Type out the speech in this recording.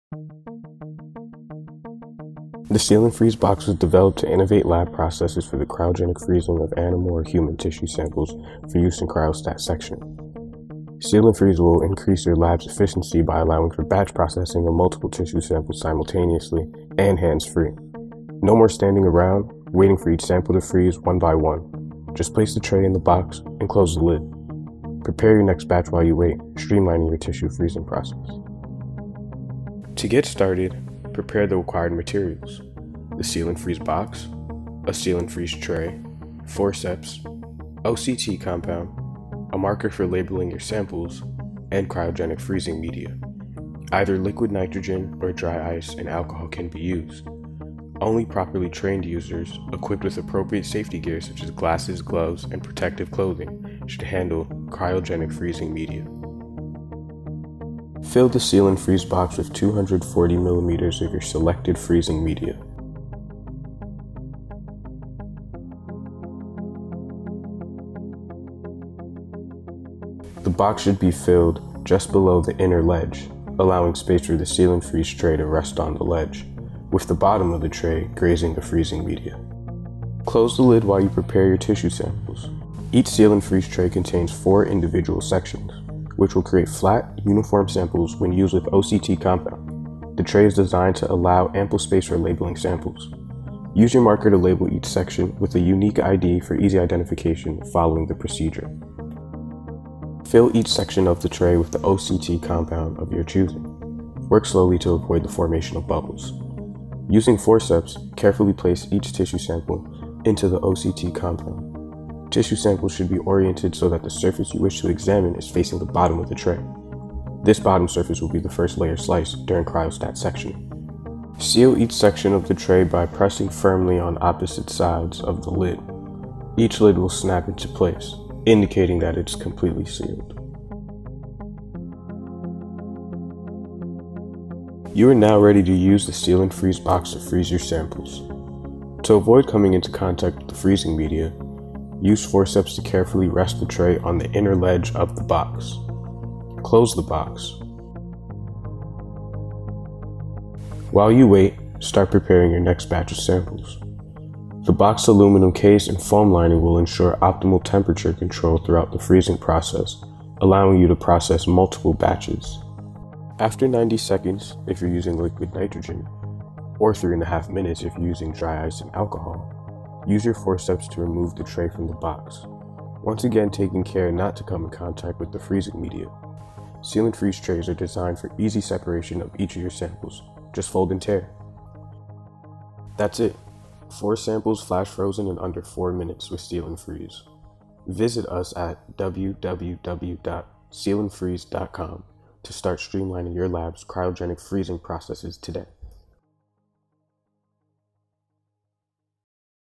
The Seal'N Freeze box was developed to innovate lab processes for the cryogenic freezing of animal or human tissue samples for use in cryostat sectioning. Seal'N Freeze will increase your lab's efficiency by allowing for batch processing of multiple tissue samples simultaneously and hands-free. No more standing around, waiting for each sample to freeze one by one. Just place the tray in the box and close the lid. Prepare your next batch while you wait, streamlining your tissue freezing process. To get started, prepare the required materials: the Seal'N Freeze box, a Seal'N Freeze tray, forceps, OCT compound, a marker for labeling your samples, and cryogenic freezing media. Either liquid nitrogen or dry ice and alcohol can be used. Only properly trained users, equipped with appropriate safety gear such as glasses, gloves, and protective clothing, should handle cryogenic freezing media. Fill the Seal'N Freeze box with 240 milliliters of your selected freezing media. The box should be filled just below the inner ledge, allowing space for the Seal'N Freeze tray to rest on the ledge, with the bottom of the tray grazing the freezing media. Close the lid while you prepare your tissue samples. Each Seal'N Freeze tray contains 4 individual sections, which will create flat, uniform samples when used with OCT compound. The tray is designed to allow ample space for labeling samples. Use your marker to label each section with a unique ID for easy identification following the procedure. Fill each section of the tray with the OCT compound of your choosing. Work slowly to avoid the formation of bubbles. Using forceps, carefully place each tissue sample into the OCT compound. Tissue samples should be oriented so that the surface you wish to examine is facing the bottom of the tray. This bottom surface will be the first layer sliced during cryostat sectioning. Seal each section of the tray by pressing firmly on opposite sides of the lid. Each lid will snap into place, indicating that it's completely sealed. You are now ready to use the Seal'N Freeze box to freeze your samples. To avoid coming into contact with the freezing media, use forceps to carefully rest the tray on the inner ledge of the box. Close the box. While you wait, start preparing your next batch of samples. The box aluminum case and foam lining will ensure optimal temperature control throughout the freezing process, allowing you to process multiple batches. After 90 seconds, if you're using liquid nitrogen, or 3.5 minutes if you're using dry ice and alcohol, use your forceps to remove the tray from the box, once again taking care not to come in contact with the freezing media. Seal'N Freeze trays are designed for easy separation of each of your samples. Just fold and tear. That's it. 4 samples flash frozen in under 4 minutes with Seal'N Freeze. Visit us at www.seal'nfreeze.com to start streamlining your lab's cryogenic freezing processes today.